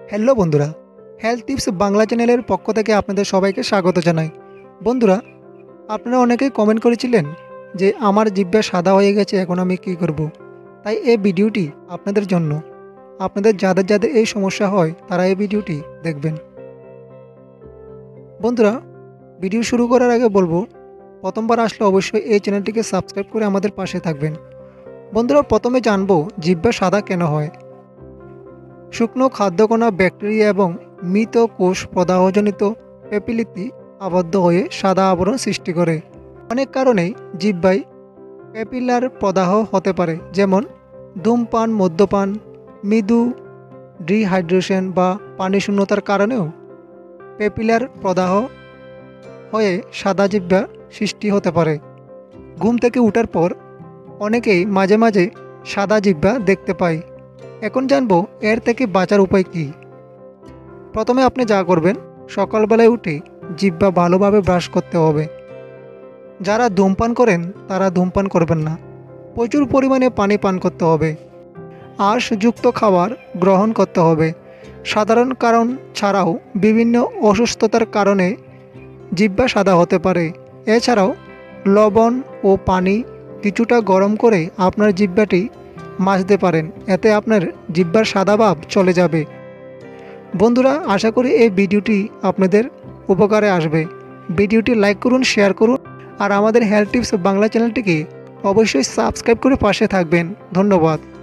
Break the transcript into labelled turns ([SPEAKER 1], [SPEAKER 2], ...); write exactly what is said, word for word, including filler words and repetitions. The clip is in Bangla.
[SPEAKER 1] হ্যালো বন্ধুরা, হেলথ টিপস বাংলা চ্যানেলের পক্ষ থেকে আপনাদের সবাইকে স্বাগত জানাই। বন্ধুরা, আপনারা অনেকেই কমেন্ট করেছিলেন যে আমার জিহ্বা সাদা হয়ে গেছে, এখন আমি কী করব। তাই এই ভিডিওটি আপনাদের জন্য। আপনাদের যাদের যাদের এই সমস্যা হয় তারা এই ভিডিওটি দেখবেন। বন্ধুরা, ভিডিও শুরু করার আগে বলবো, প্রথমবার আসলে অবশ্যই এই চ্যানেলটিকে সাবস্ক্রাইব করে আমাদের পাশে থাকবেন। বন্ধুরা, প্রথমে জানবো জিহ্বা সাদা কেন হয়। শুকনো খাদ্যকণা, ব্যাকটেরিয়া এবং মৃত কোষ প্রদাহজনিত প্যাপিলিতি আবদ্ধ হয়ে সাদা আবরণ সৃষ্টি করে। অনেক কারণেই জিহ্বায় প্যাপিলার প্রদাহ হতে পারে, যেমন ধূমপান, মদ্যপান, মৃদু ডিহাইড্রেশন বা পানি শূন্যতার কারণেও প্যাপিলার প্রদাহ হয়ে সাদা জিহ্বা সৃষ্টি হতে পারে। ঘুম থেকে ওঠার পর অনেকেই মাঝে মাঝে সাদা জিহ্বা দেখতে পায়। এখন জানবো এর থেকে বাঁচার উপায় কী। প্রথমে আপনি যা করবেন, সকালবেলায় উঠে জিহ্বা ভালোভাবে ব্রাশ করতে হবে। যারা ধূমপান করেন তারা ধূমপান করবেন না। প্রচুর পরিমাণে পানি পান করতে হবে। আঁশযুক্ত খাবার গ্রহণ করতে হবে। সাধারণ কারণ ছাড়াও বিভিন্ন অসুস্থতার কারণে জিহ্বা সাদা হতে পারে। এছাড়াও লবণ ও পানি কিছুটা গরম করে আপনার জিহ্বাটি মাজতে পারেন, এতে আপনার জিহ্বার সাদা ভাব চলে যাবে। বন্ধুরা, আশা করি এই ভিডিওটি আপনাদের উপকারে আসবে। ভিডিওটি লাইক করুন, শেয়ার করুন, আর আমাদের হেলথ টিপস বাংলা চ্যানেলটিকে অবশ্যই সাবস্ক্রাইব করে পাশে থাকবেন। ধন্যবাদ।